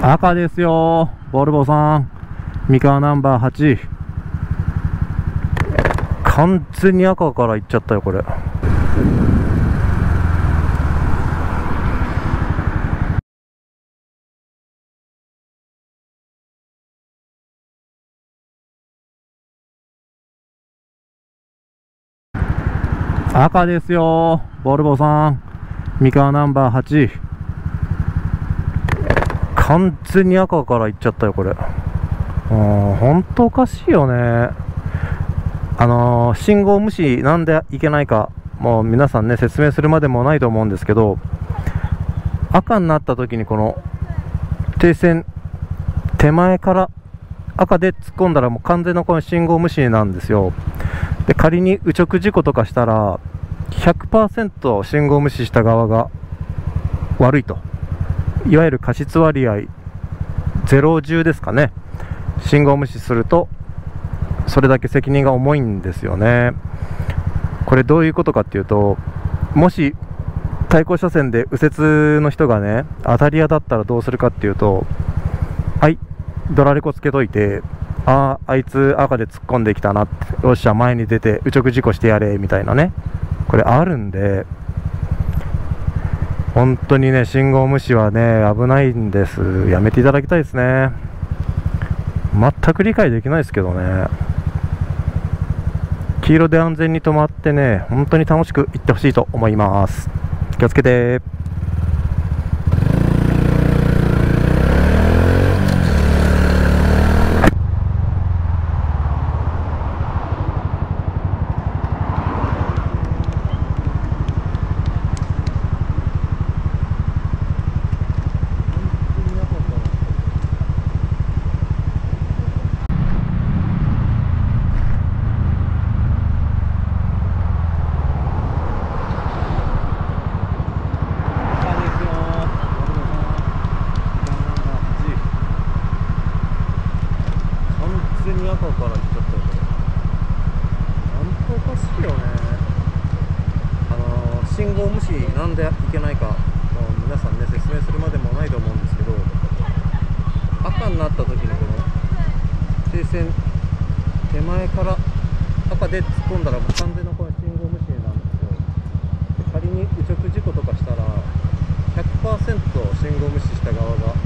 赤ですよ、ボルボさん。三河ナンバー8。完全に赤から行っちゃったよ、これ。赤ですよ、ボルボさん。三河ナンバー8。完全に赤から行っちゃったよ、これ。本当おかしいよね。信号無視なんでいけないか、もう皆さんね、説明するまでもないと思うんですけど、赤になった時にこの停線手前から赤で突っ込んだらもう完全なこの信号無視なんですよ。で、仮に右直事故とかしたら 100% 信号無視した側が悪いと、いわゆる過失割合010ですかね。信号無視するとそれだけ責任が重いんですよね。これどういうことかっていうと、もし対向車線で右折の人がね当たり屋だったらどうするかっていうと、はい、ドラレコつけといて、あいつ赤で突っ込んできたなって、よっしゃ前に出て右直事故してやれみたいなね、これあるんで、本当にね信号無視はね危ないんです。やめていただきたいですね。全く理解できないですけどね。黄色で安全に止まってね、本当に楽しく行ってほしいと思います。気をつけて。完全に赤から行っちゃったよ、これ。本当おかしいよね。信号無視なんでいけないか、もう皆さんね説明するまでもないと思うんですけど、赤になった時にこの停線手前から赤で突っ込んだらもう完全なこの信号無視なんですよ。で、仮に右直事故とかしたら 100% 信号無視した側が